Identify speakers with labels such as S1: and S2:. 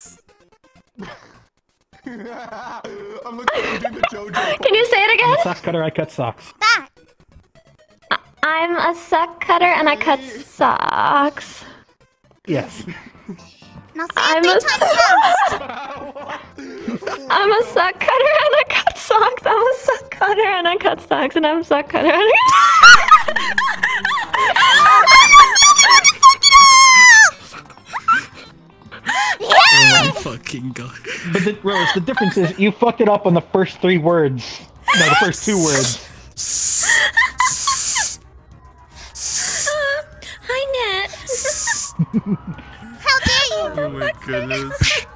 S1: I'm looking at doing the JoJo.
S2: Can you say it again?
S3: I'm a sock cutter, I cut socks.
S4: That.
S2: I'm a sock cutter and I cut socks.
S3: Yes.
S4: Now say it 3 times fast.
S2: I'm a sock cutter and I cut socks. I'm a sock cutter and I cut socks. And I'm a sock cutter and I
S5: Oh my fucking god.
S3: But Rose, the difference is you fucked it up on the first 3 words. No, the first 2 words.
S2: Hi, Nat.
S4: How dare you?
S5: Oh my goodness.